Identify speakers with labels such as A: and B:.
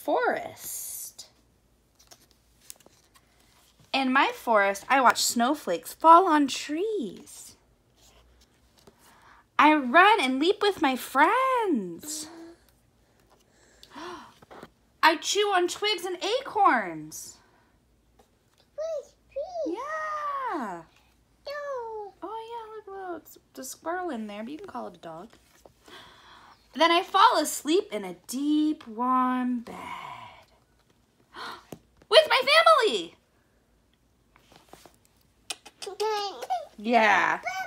A: forest. In my forest, I watch snowflakes fall on trees. I run and leap with my friends. I chew on twigs and acorns. Yeah. Oh yeah, look, it's a squirrel in there, but you can call it a dog. Then I fall asleep in a deep, warm bed. With my family. Yeah.